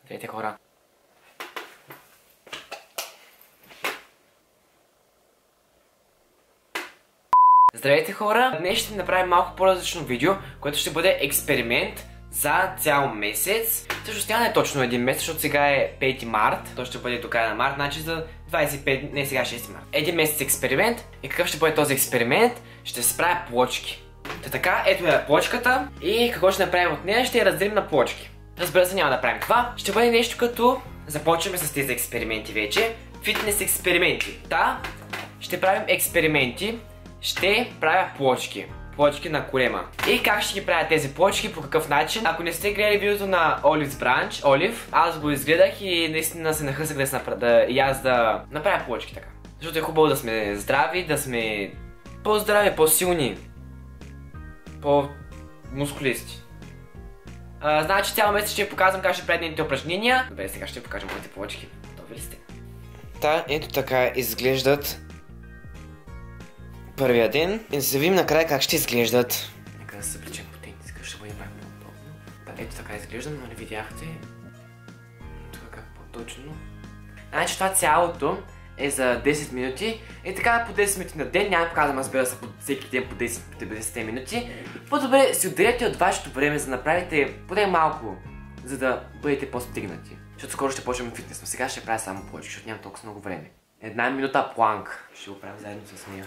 Здравейте, хора! Здравейте, хора! Днес ще направим малко по-различно видео, което ще бъде експеримент за цял месец. Също няма да е точно един месец, защото сега е 5 март. То ще бъде до края на март, значи за 25, не сега 6 март. Един месец експеримент. И какъв ще бъде този експеримент? Ще се правя плочки. Така, ето е плочката. И какво ще направим от нея? Ще я разделим на плочки. Разбира се, няма да правим това. Ще бъде нещо като... Започваме с тези експерименти вече. Фитнес експерименти. Да, ще правим експерименти. Ще правя плочки. Плочки на корема. И как ще ги правя тези плочки, по какъв начин? Ако не сте гледали видеото на Olive's Branch, Олив, аз го изгледах и наистина се нахъсах да направя плочки така. Защото е хубаво да сме здрави, да сме по-здрави, по-силни, по-мускулисти. Значи цял месец ще ви показвам как ще правя дневните упражнения. Добре, сега ще ви покажа моите плочки. Готови ли сте? Та, ето така изглеждат първия ден. И да се видим накрая как ще изглеждат. Нека да се събличам по тенциска, ще бъде по-удобно. Да, ето така изглеждам, но не видяхте. Тук как по-точно. Значи това цялото е за 10 минути. И така по 10 минути на ден, няма да показвам, разбира се, всеки ден по 10 минути. По-добре си отделете от вашето време, за да направите поне малко, за да бъдете по-стигнати. Защото скоро ще почнем фитнес, но сега ще правя само плочки, защото няма толкова много време. 1 минута планк. Ще го правя заедно с нея.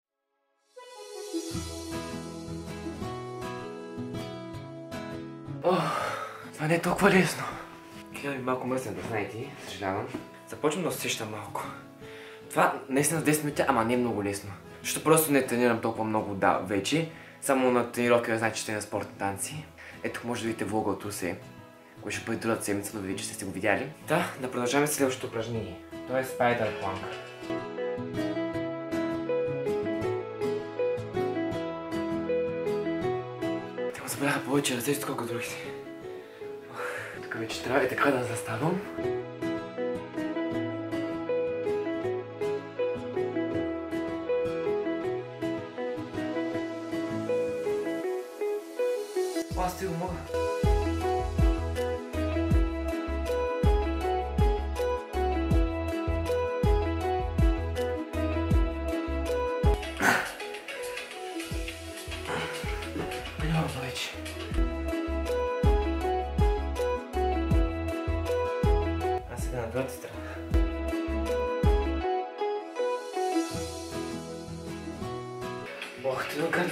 Това не е толкова лесно. Гледам ви малко мръсен, да знаете, съжалявам. Започвам да усещам малко. Това наистина с 10 минути, ама не е много лесно. Защото просто не тренирам толкова много вече. Само на тренировки да знаете, че сте на спортни танци. Ето може да видите влога от УСЕ, който ще бъде другата седмица, но видите, че сте го видяли. Да продължаваме следващото упражнение. Това е Spider Plank. Те му забравяха повече ръце, колко другите. Тук вече трябва и така да заставам. Аз ти го мога. Няма повече. Аз сега на другата страна. Ох, ти нагърна.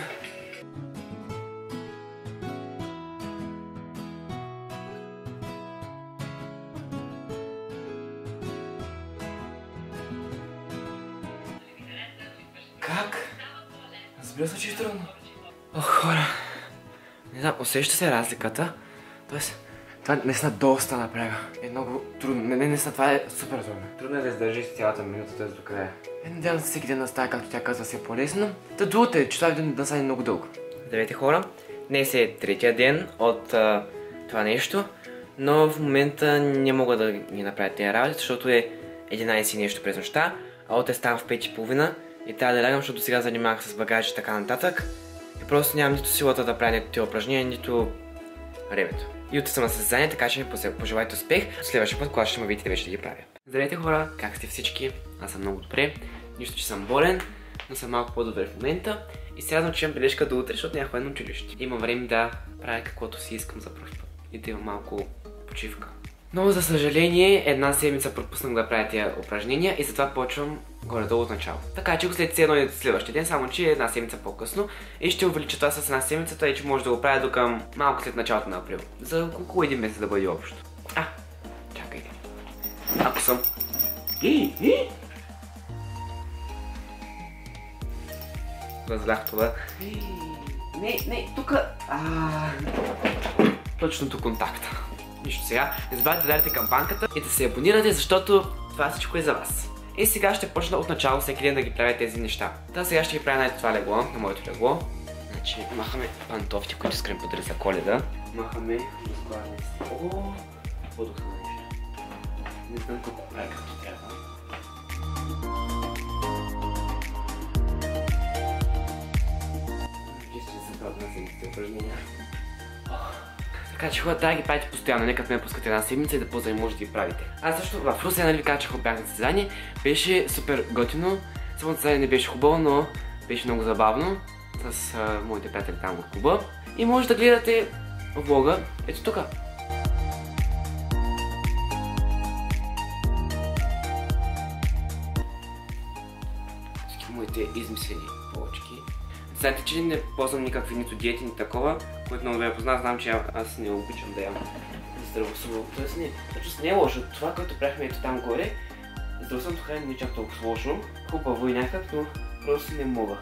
Как? Разбира се, че е трудно. Ох, хора. Не знам, усеща се разликата. Тоест, това наистина доста напряга. Е много трудно. Наистина това е супер трудно. Трудно е да издържиш цялата минута, т.е. до края. Надявам се всеки ден да става, както тя казва, си е по-лесно. Та другото е, че това видео да стане много дълго. Здравейте, хора. Днес е третия ден от това нещо. Но в момента не мога да ги направя тези работи, защото е 11 нещо през нощта. А утре ставам в 5:30 и трябва да лягам, защото сега занимавах с багажи и така нататък. И просто нямам нито силата да правя нито тези упражнения, нито времето. И утре съм на състезание, така че пожелайте успех. Следващия път, когато ще ме видите вече да ги правя. Здравейте, хора, как сте всички? Аз съм много добре. Нищо, че съм болен, но съм малко по-добре в момента. И сега да учим бележка до утре, защото няма ходя на училище. Имам време да правя каквото си искам за пръв път. И да имам малко почивка. Но за съжаление, една седмица пропуснах да правя тези упражнения и затова почвам горе-долу от начало. Така че го след едно и следващия ден, само че една седмица по-късно и ще увелича това с една седмица, тъй че може да го правя до към малко след началото на април. За около един месец да бъде общо. Чакайте. Ако съм... Разлях това. Не, тука... Точно до контакта. Нищо сега. Не забравяйте да дадете камбанката и да се абонирате, защото това всичко е за вас. И сега ще почна от начало всеки ден да ги правя тези неща. Та сега ще ги правя на това легло, на моето легло. Значи махаме пантофите, които искам подаря за Коледа. Махаме разглавни си. Подох на нещо. Не знам колко правя както трябва. Вижте, се правя на седмиците упражнения. Така че хора, трябва да ги правите постоянно, не като ме пускате една седмица и да после не можете да ги правите. Аз също в Русия, нали ви казах, че бях на състезание, беше супер готино. Самото състезание не беше хубаво, но беше много забавно с моите приятели там в клуба. И може да гледате влога ето тук. Всички моите измислени полочки. Знаете, че не ползвам никакви нито диети, ни такова, което много добре познавам, знам, че аз не обичам да ям здравословно. Тоест не е лошо. Това, което правихме ето там горе, здравословното хранене не е чак толкова лошо. Хубаво и някак, но просто не мога.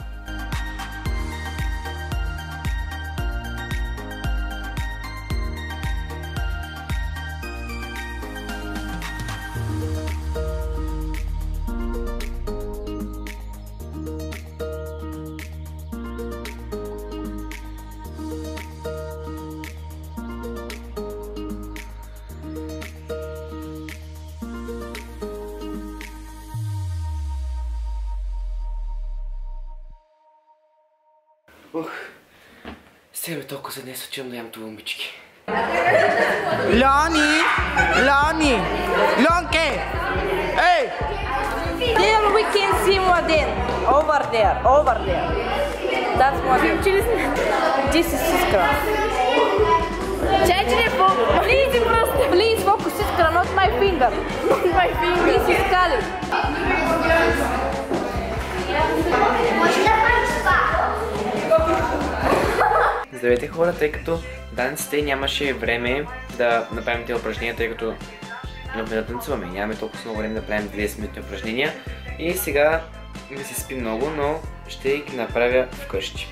Сега толкова за днес отивам да ям тулумбички. Lani! Lani! Lonke! Hey! There we can see Modin. Over there, over there. That's Modin. This is Iskra. Please focus Iskra, not my finger. Not my finger. This is Kali. Здравейте хора, тъй като данците нямаше време да направим тези упражнения, тъй като да танцуваме. Нямаме толкова много време да правим 20 минутни упражнения. И сега ми се спи много, но ще ги направя вкъщи.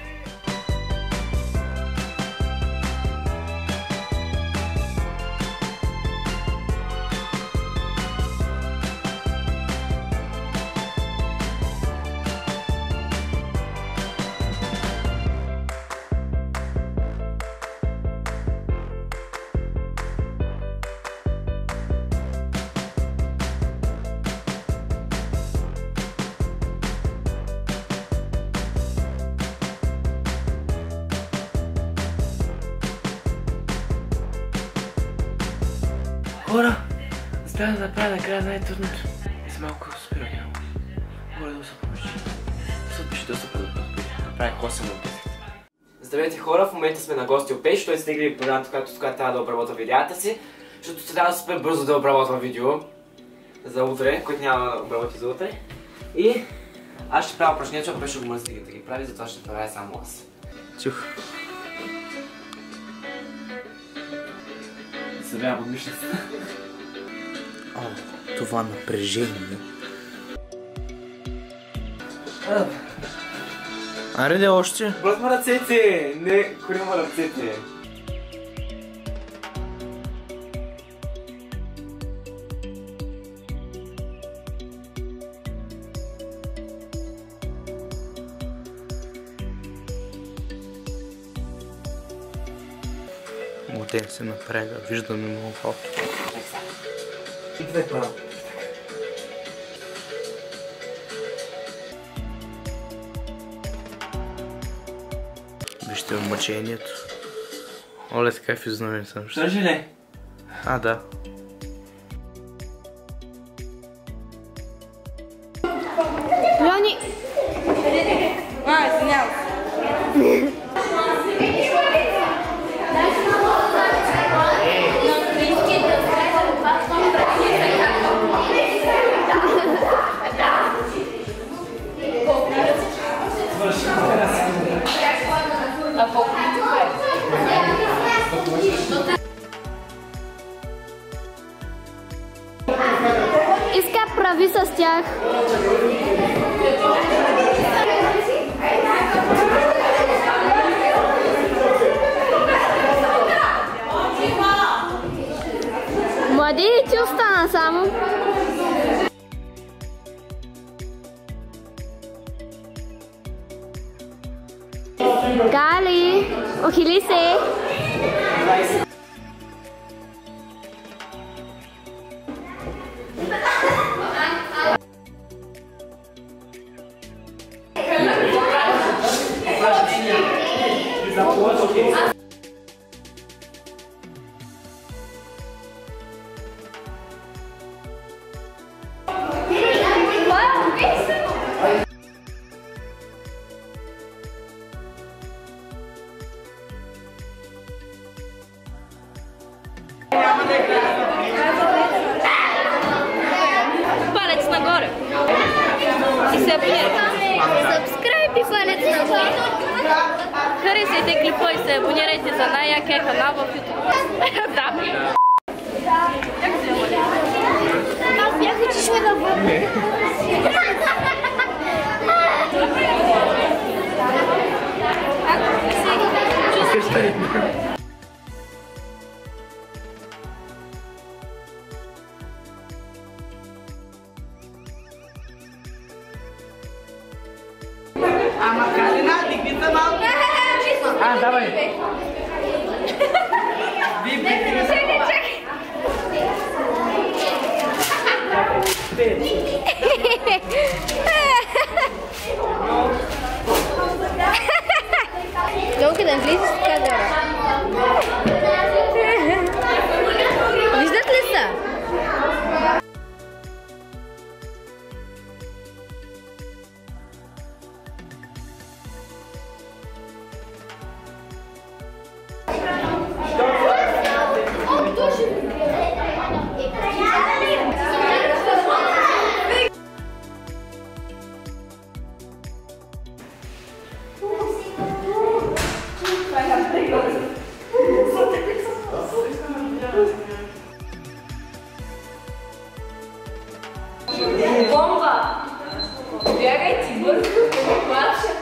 Хора, успях да направя накрая най-трудното. И за малко спиране. Горе да се помощи. Съпиши да се направя 8 от 10. Здравейте хора, в момента сме на гости от Пейш. Той стигли програмата, която трябва да обработва видеята си. Защото се трябва супер бързо да обработва видео за утре, което няма да обработи за утре. И аз ще правя упражнение, защото беше го мързи да ги прави, затова ще правя само аз. Чух. Събявам от мишницата. О, това напрежение. Аре де още? Бръсма ръцете! Не, корима ръцете! Младен се напряга, виждаме много фото. Вижте мъчението. Оле, така физиономия съм. Ще ли? А, да. Леони! Извинявам се. Иска прави с тях. Млади, ти остана само. Кали, охили се. И се абонирайте. Subscribe и палец нагоре. Харесайте клипа и се абонирайте за най-якия канал в YouTube. Да. Аз бях учиш да бъде. Давай. Долу да влизаш в кадъра. Виждат ли са? Бомба! Бягайте бързо, плача.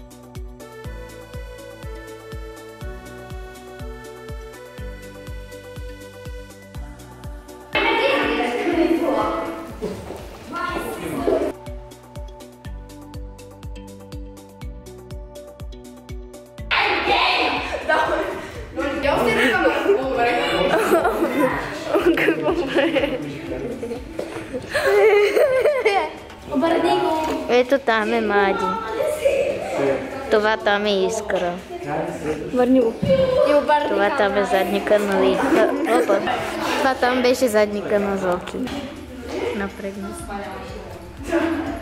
Ето там е Мади. Това там е Искра. Върни го. Това там е задника на Лиха. Опа. Това там беше задника на Зоки. Напрегни се.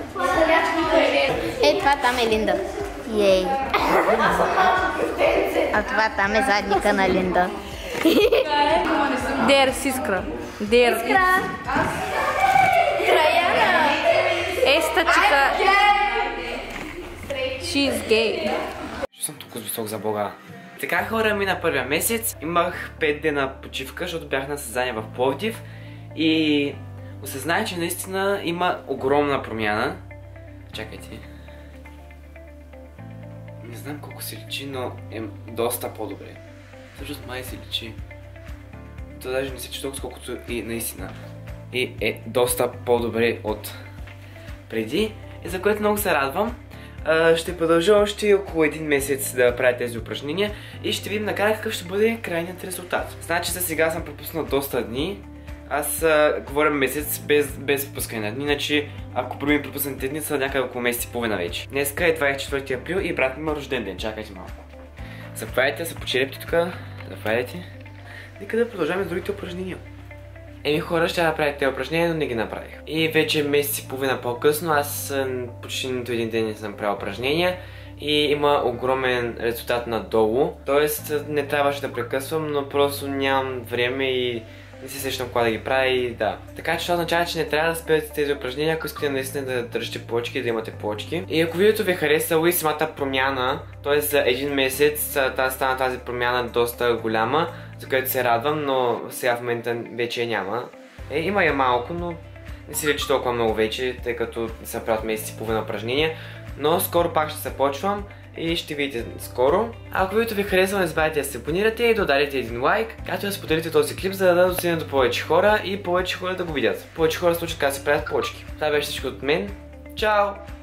Е, това там е Линда. Ей. А това там е задника на Линда. Дер с Искра. Дер. Esta chica, she's gay. Що съм толкова висок за Бога? Така хора, мина първия месец. Имах 5 дена почивка, защото бях на състезание в Пловдив. И осъзнах, че наистина има огромна промяна. Чакайте. Не знам колко се личи, но е доста по-добре. Всъщност май се личи. То даже не се личи толкова, колкото и наистина. И е доста по-добре от преди, и за което много се радвам. Ще продължа още около 1 месец да правя тези упражнения и ще видим накрая какъв ще бъде крайният резултат. Значи сега съм пропуснал доста дни. Аз говоря месец без пропускане на дни, значи ако пробим пропуснатите дни са някъде около месец и половина вече. Днеска е 24 април и брат ми има рожден ден, чакайте малко. Заповядайте, са почерепте тук, заповядайте. Нека да продължаваме с другите упражнения. Еми хора, ще направя тези упражнения, но не ги направих. И вече месец и половина по-късно, аз почти нито един ден не съм правил упражнения и има огромен резултат надолу. Тоест не трябваше да прекъсвам, но просто нямам време и не се сещам кога да ги правя и да. Така че това означава, че не трябва да спирате тези упражнения, ако искате наистина да държите плочки и да имате плочки. И ако видеото ви е харесало и самата промяна, т.е. за един месец стана тази промяна доста голяма, за което се радвам, но сега в момента вече няма. Има я малко, но не се личи толкова много вече, тъй като не съм правил месец и половина упражнения. Но скоро пак ще започвам и ще видите скоро. Ако видеото ви харесва, не забравяйте да се абонирате и да ударите един лайк, както да споделите този клип, за да достигне до повече хора и повече хора да го видят. Повече хора случат как се правят плочки. Това беше всичко от мен. Чао!